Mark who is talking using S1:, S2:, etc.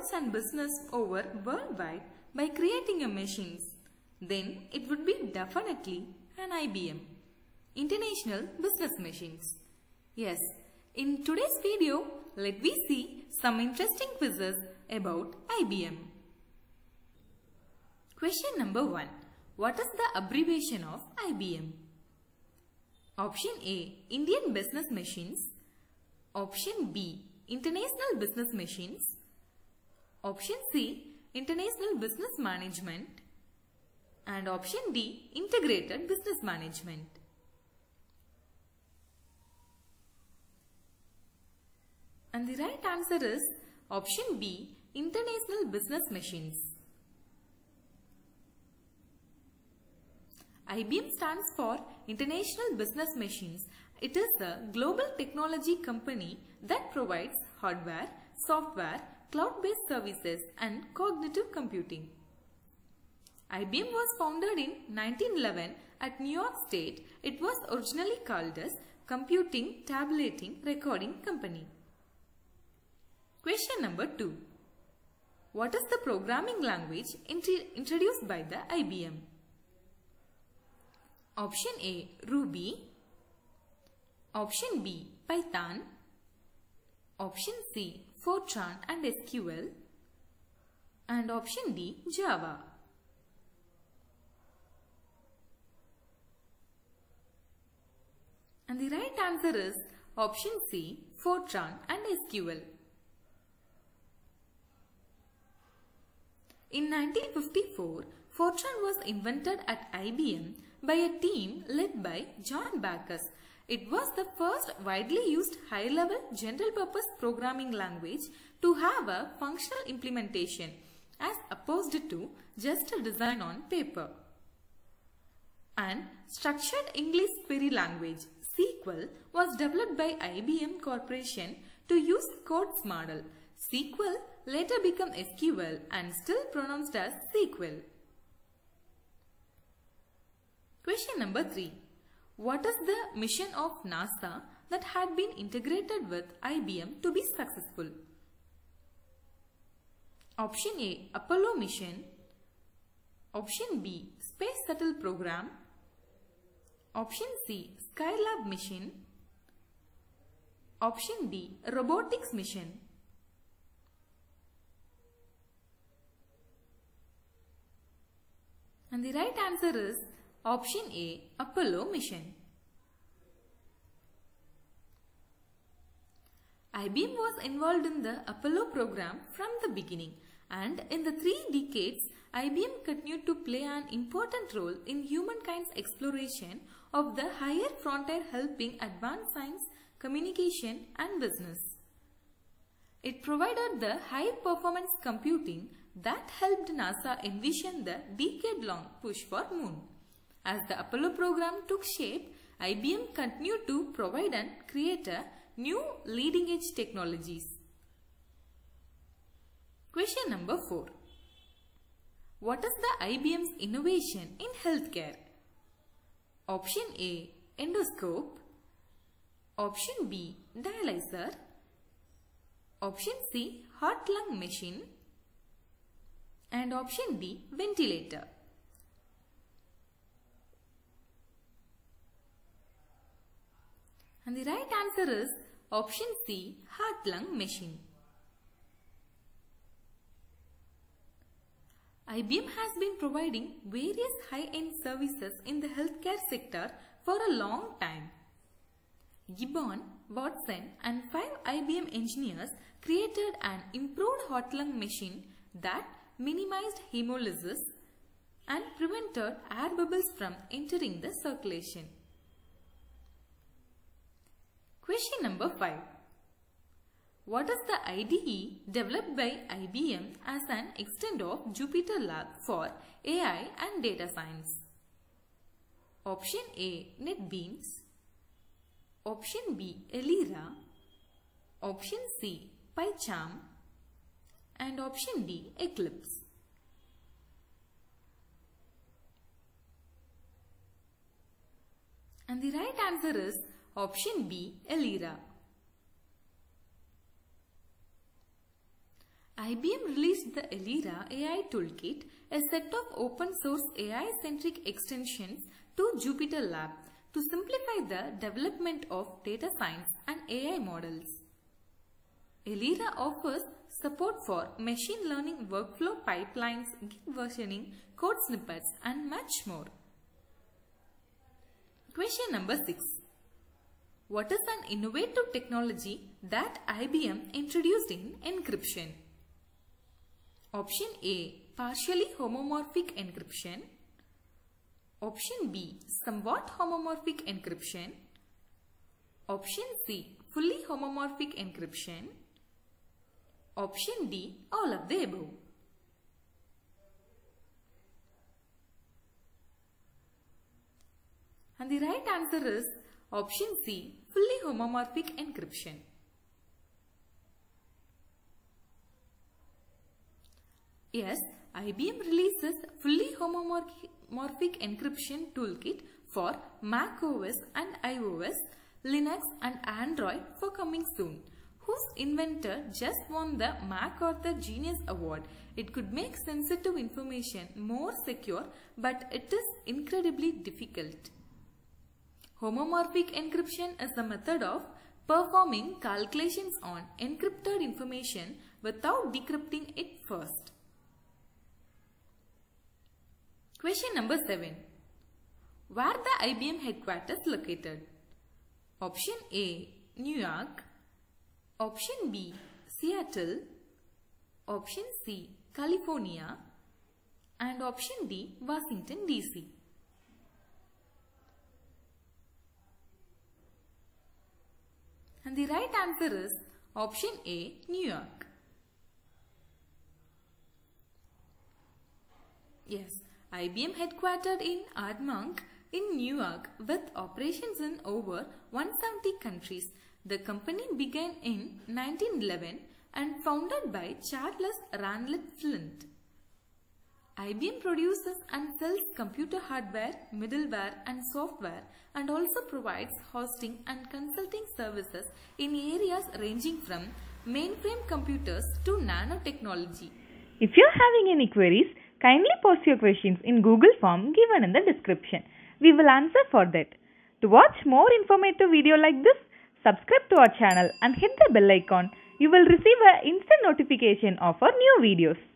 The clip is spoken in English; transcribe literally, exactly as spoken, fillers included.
S1: products and business over worldwide by creating a machines, then it would be definitely an I B M, International Business Machines. Yes, in today's video, let me see some interesting quizzes about I B M. Question number one. What is the abbreviation of I B M? Option A, Indian Business Machines. Option B, International Business Machines. Option C, International Business Management. And option D, Integrated Business Management. And the right answer is option B, International Business Machines. I B M stands for International Business Machines. It is a global technology company that provides hardware, software, cloud-based services and cognitive computing. I B M was founded in nineteen eleven at New York State. It was originally called as Computing, Tabulating, Recording Company. Question number two. What is the programming language introduced by the I B M? Option A, Ruby. Option B, Python. Option C, Fortran and S Q L. And option D, Java. And the right answer is option C, Fortran and S Q L. In nineteen fifty-four, Fortran was invented at I B M by a team led by John Backus. It was the first widely used high-level general-purpose programming language to have a functional implementation as opposed to just a design on paper. And Structured English Query Language S Q L was developed by I B M Corporation to use Code's model. S Q L later became S Q L and still pronounced as S Q L. Question number three. What is the mission of NASA that had been integrated with I B M to be successful? Option A, Apollo mission. Option B, Space Shuttle program. Option C, Skylab mission. Option D, Robotics mission. And the right answer is option A, Apollo mission. I B M was involved in the Apollo program from the beginning, and in the three decades, I B M continued to play an important role in humankind's exploration of the higher frontier, helping advance science, communication and business. It provided the high-performance computing that helped NASA envision the decade-long push for Moon. As the Apollo program took shape, I B M continued to provide and create a new leading-edge technologies. Question number four. What is the I B M's innovation in healthcare? Option A, endoscope. Option B, dialyzer. Option C, heart-lung machine. And option D, ventilator. And the right answer is option C, heart-lung machine. I B M has been providing various high-end services in the healthcare sector for a long time. Gibbon, Watson and five I B M engineers created an improved heart-lung machine that minimized hemolysis and prevented air bubbles from entering the circulation. Question number five. What is the I D E developed by I B M as an extent of Jupyter Lab for A I and data science? Option A, NetBeans. Option B, Elira. Option C, PyCharm. And option D, Eclipse. And the right answer is option B, Elira. I B M released the Elira A I Toolkit, a set of open source A I-centric extensions to Jupyter Lab to simplify the development of data science and A I models. Elira offers support for machine learning workflow pipelines, Git versioning, code snippets, and much more. Question number six. What is an innovative technology that I B M introduced in encryption? Option A. Partially homomorphic encryption. Option B. Somewhat homomorphic encryption. Option C. Fully homomorphic encryption. Option D. All of the above. And the right answer is option C. Fully homomorphic encryption. Yes, I B M releases fully homomorphic encryption toolkit for macOS and iOS, Linux and Android for coming soon, whose inventor just won the MacArthur Genius Award. It could make sensitive information more secure, but it is incredibly difficult. Homomorphic encryption is the method of performing calculations on encrypted information without decrypting it first. Question number seven. Where the I B M headquarters located? Option A. New York. Option B. Seattle. Option C. California. And option D. Washington D C. And the right answer is option A. New York. Yes. I B M headquartered in Armonk in New York with operations in over one hundred seventy countries. The company began in nineteen eleven and founded by Charles Ranlett Flint. I B M produces and sells computer hardware, middleware and software, and also provides hosting and consulting services in areas ranging from mainframe computers to nanotechnology.
S2: If you are having any queries, kindly post your questions in Google form given in the description. We will answer for that. To watch more informative video like this, subscribe to our channel and hit the bell icon. You will receive an instant notification of our new videos.